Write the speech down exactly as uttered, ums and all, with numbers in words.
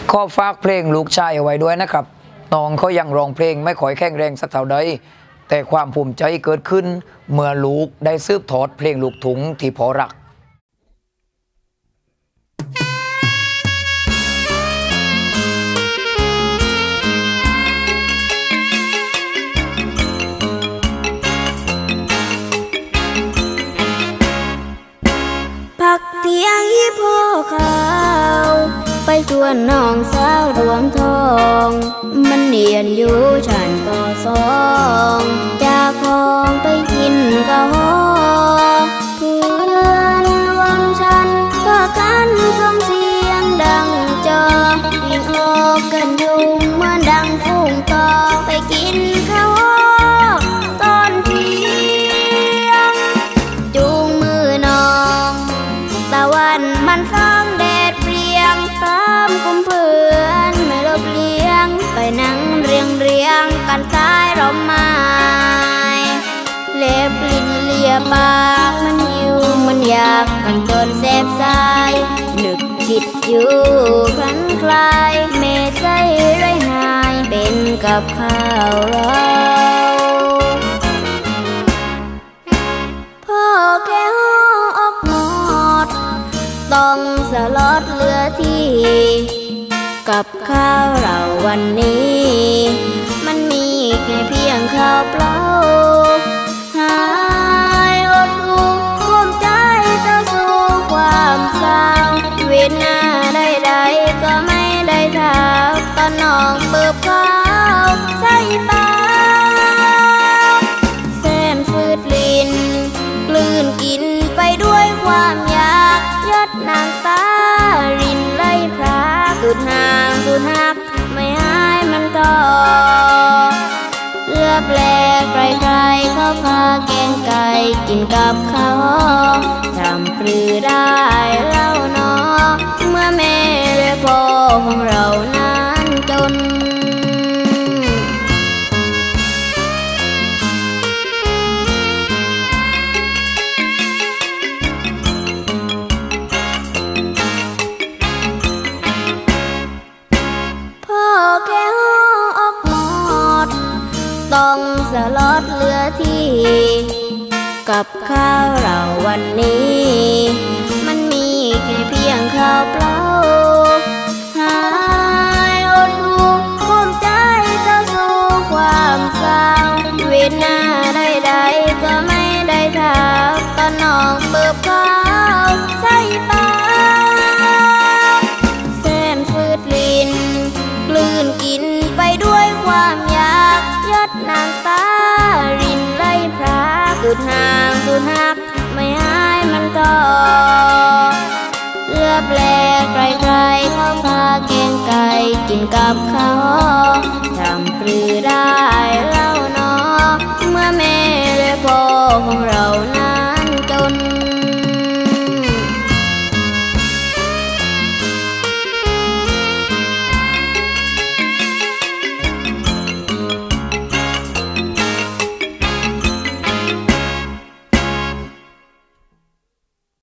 ขอฝากเพลงลูกชายเอาไว้ด้วยนะครับน้องเขายังร้องเพลงไม่ค่อยแข็งแรงสักเท่าใดแต่ความภูมิใจเกิดขึ้นเมื่อลูกได้สืบทอดเพลงลูกทุ่งที่พ่อรักพักเพียงยี่พ่อเขาไปชวนน้องสาวรวมทองมันเนียนอยู่ฉันก็สองจากคลองไปกินกะฮอเพื่อนวังฉันก็กันคำเสียงดังจอยิงออกกันยุงเหมือนดังฟุ้งต่อไปกินข้าวตอนเที่ยงจูงมือน้องตะวันมันฟ้องแดดเปรียงตามกุมเพื่อนไม่ลบเลี้ยงไปนั่งเรียงเรียงกันใต้ร่มไม้เล็บลิ้นเลียปากมันอยู่มันอยากกันจนแสบสายนึกคิดอยู่ครั้นคลายเมใส่ไรหายเป็นกับข้าวเราพ่อแค่ห้องออกหมดต้องสลดเหลือที่กับข้าวเราวันนี้มันมีแค่เพียงข้าวเปล่าหายอดหูคมใจต่อสู้ความเศร้าเวทนาใดๆก็ไม่ได้เท่าตอนน้องเปิบข้าวใส่ปากแสนฝืดลิ้นกลืนกินไปด้วยความอยากยดน้ำตารินไหลพรากสุดห่างสุดหักไม่หายมันต่อเลือแปลกใครๆเขาพาแกงไก่กินกับข้าวทำปรือได้เล่าเนาะเมื่อแม่และพ่อของเรานั้นจนแค่ห้องออกหมดต้องสลดเหลือที่กับข้าวเราวันนี้มันมีแค่เพียงข้าวเปล่าหายอดหูคมใจต่อสู้ความเศร้าเวทนาใดๆก็ไม่ได้เท่าตอนน้องเปิบข้าวใส่ปากแสนฝืดลิ้นกลืนกินไปด้วยความอยากยดน้ำตารินไหลพรากสุดห่างสุดหักไม่หายมันต่อเลือแปลกใครๆเขาพาแกงไก่กินกับข้าวทำปรือได้